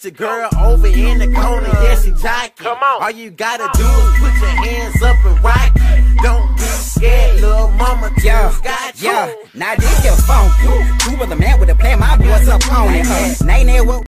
your girl over in the corner, yeah, she jocking. Come on. All you gotta do is put your hands up and rock it. Don't be scared, little mama, got you. Now this your phone. Who was the man with the plan? My boys up on it. Nae Nae, what